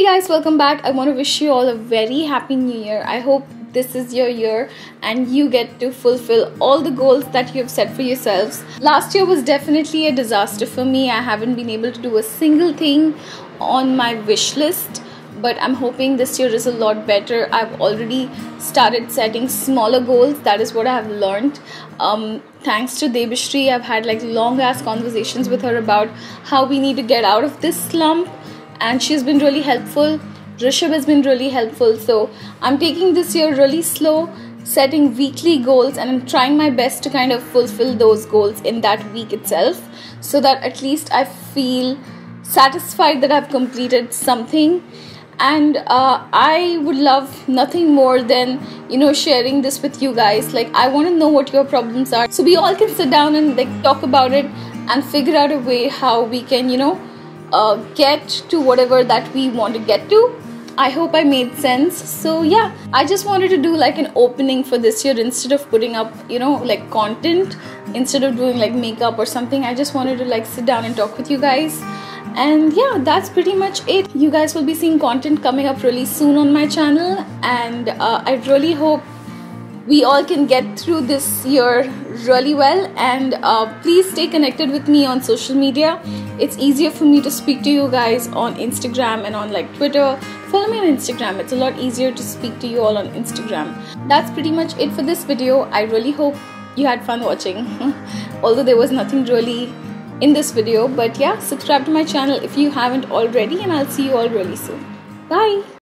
Hey guys, welcome back. I want to wish you all a very happy new year. I hope this is your year and you get to fulfill all the goals that you have set for yourselves. Last year was definitely a disaster for me. I haven't been able to do a single thing on my wish list, but I'm hoping this year is a lot better. I've already started setting smaller goals. That is what I have learned. Thanks to Debashri, I've had long ass conversations with her about how we need to get out of this slump, and she's been really helpful. Rishabh has been really helpful. So I'm taking this year really slow, setting weekly goals, and I'm trying my best to kind of fulfill those goals in that week itself, so that at least I feel satisfied that I've completed something. And I would love nothing more than sharing this with you guys. I want to know what your problems are, so we all can sit down and talk about it and figure out a way how we can get to whatever that we want to get to. I hope I made sense. So yeah, I just wanted to do an opening for this year. Instead of putting up content, instead of doing makeup or something, I just wanted to sit down and talk with you guys. And yeah, that's pretty much it. You guys will be seeing content coming up really soon on my channel, and I really hope we all can get through this year really well. And please stay connected with me on social media. It's easier for me to speak to you guys on Instagram and on Twitter. Follow me on Instagram. It's a lot easier to speak to you all on Instagram. That's pretty much it for this video. I really hope you had fun watching although there was nothing really in this video. But yeah, subscribe to my channel if you haven't already, and I'll see you all really soon. Bye.